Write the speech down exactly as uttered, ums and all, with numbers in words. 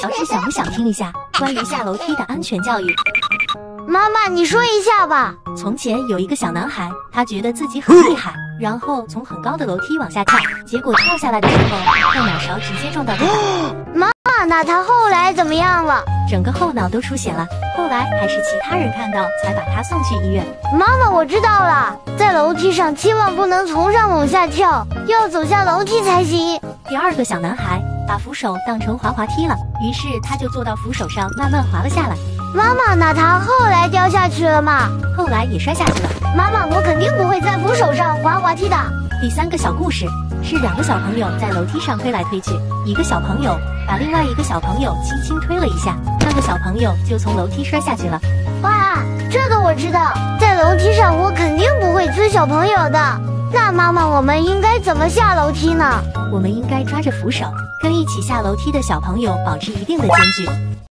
老师想不想听一下关于下楼梯的安全教育？ 妈妈，你说一下吧。 从前有一个小男孩，他觉得自己很厉害，然后从很高的楼梯往下跳，结果跳下来的时候，后脑勺直接撞到地板。 妈妈，那他后来怎么样了？ 整个后脑都出血了，后来还是其他人看到才把他送去医院。 妈妈，我知道了，在楼梯上千万不能从上往下跳，要走下楼梯才行。 第二个小男孩把扶手当成滑滑梯了，于是他就坐到扶手上慢慢滑了下来。 妈妈，那他后来掉下去了吗？ 后来也摔下去了。 妈妈，我肯定不会在扶手上滑滑梯的。 第三个小故事是两个小朋友在楼梯上推来推去，一个小朋友把另外一个小朋友轻轻推了一下，那个小朋友就从楼梯摔下去了。 哇，这个我知道，在楼梯上我肯定不会推小朋友的。那妈妈，我们应该怎么下楼梯呢？ 我们应该抓着扶手，跟一起下楼梯的小朋友保持一定的间距。